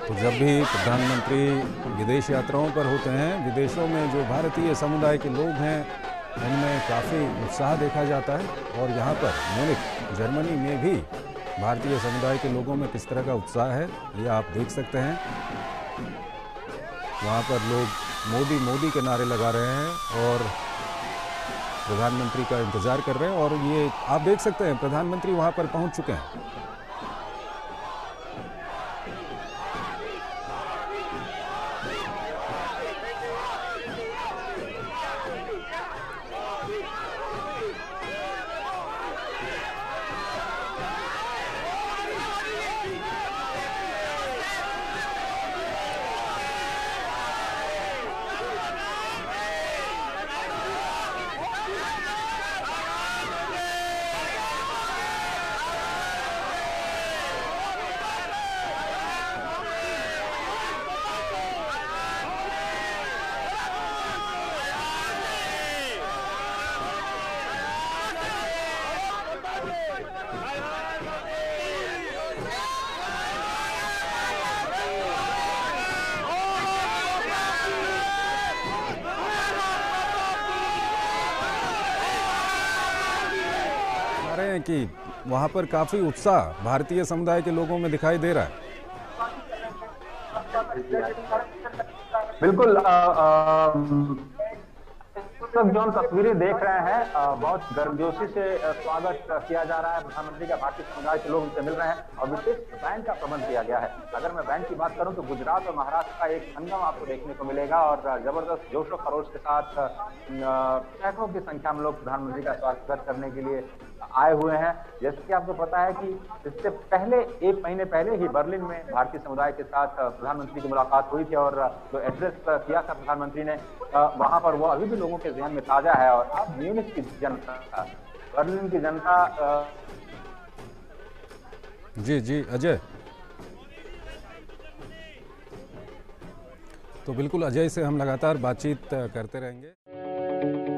तो जब भी प्रधानमंत्री विदेश यात्राओं पर होते हैं, विदेशों में जो भारतीय समुदाय के लोग हैं उनमें काफ़ी उत्साह देखा जाता है। और यहाँ पर म्यूनिख जर्मनी में भी भारतीय समुदाय के लोगों में किस तरह का उत्साह है ये आप देख सकते हैं। वहाँ पर लोग मोदी मोदी के नारे लगा रहे हैं और प्रधानमंत्री का इंतज़ार कर रहे हैं। और ये आप देख सकते हैं प्रधानमंत्री वहाँ पर पहुँच चुके हैं। रहे हैं कि वहां पर काफी उत्साह भारतीय समुदाय के लोगों में दिखाई दे रहा है। बिल्कुल जो हम तस्वीरें देख रहे हैं बहुत गर्मजोशी से स्वागत किया जा रहा है प्रधानमंत्री का। भारतीय समुदाय के लोग उनसे मिल रहे हैं और विशेष बैंड का प्रबंध किया गया है। अगर मैं बैंड की बात करूं तो गुजरात और महाराष्ट्र का एक संगम आपको देखने को मिलेगा और जबरदस्त जोश और खरोश के साथ सैकड़ों की संख्या में लोग प्रधानमंत्री का स्वागत करने के लिए आए हुए हैं। जैसे कि आपको पता है कि इससे पहले 1 महीने पहले ही बर्लिन में भारतीय समुदाय के साथ प्रधानमंत्री की मुलाकात हुई थी और जो एड्रेस किया था प्रधानमंत्री ने वहां पर वो अभी भी लोगों के ध्यान में ताजा है। और अब म्यूनिख की जनता, बर्लिन की जनता जी जी अजय, तो बिल्कुल अजय से हम लगातार बातचीत करते रहेंगे।